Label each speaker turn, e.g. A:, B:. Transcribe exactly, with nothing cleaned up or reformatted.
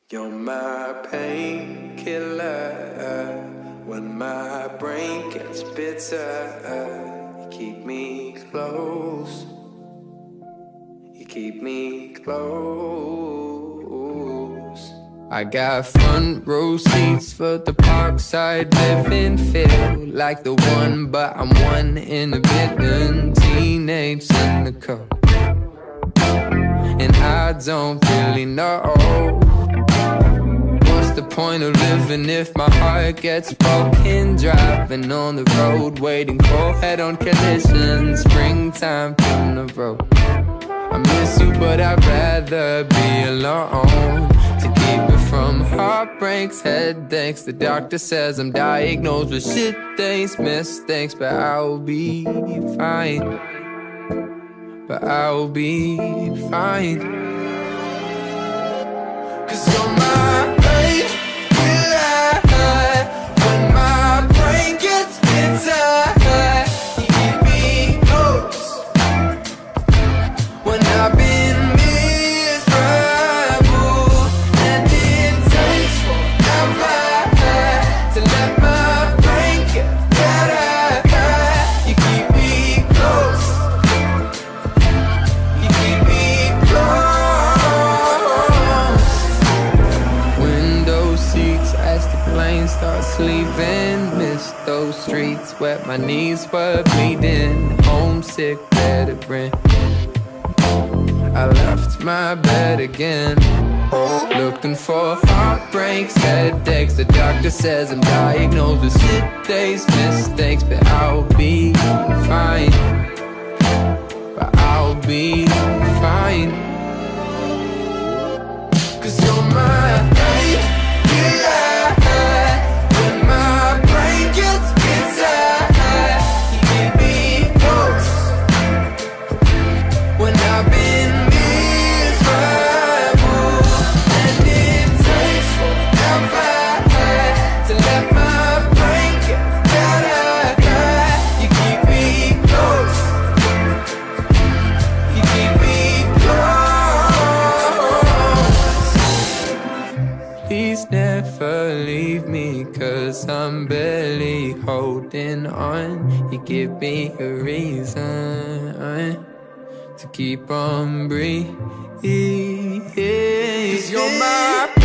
A: You're my painkiller. When my brain gets bitter, you keep me close. You keep me close. I got front row seats for the parkside living. Feel like the one, but I'm one in a billion. Teenage cynical, and I don't really know what's the point of living if my heart gets broken. Driving on the road, waiting for head-on collisions. Springtime from the road. I miss you, but I'd rather be alone. To keep me from heartbreaks, headaches. The doctor says I'm diagnosed with shit things, mistakes, but I'll be fine. But I'll be fine. Cause you're my painkiller. When my brain gets bitter, you keep me close. When I've been miserable, and it takes forever to let my brain get better, you keep me close. You keep me close. Window seats as the plane starts leaving. Miss those streets where my knees were bleeding. Homesick veteran, I left my bed again, looking for heartbreaks, headaches. The doctor says I'm diagnosed with sick days, mistakes, but I'll be fine. But I'll be fine. Cause you're my painkiller. When my brain gets bitter, you keep me close. When I've been miserable, and it takes forever to let my brain get better, you keep me close. You keep me close. Please never leave me, cause I'm barely holding on. You give me a reason to keep on breathing. Cause you're my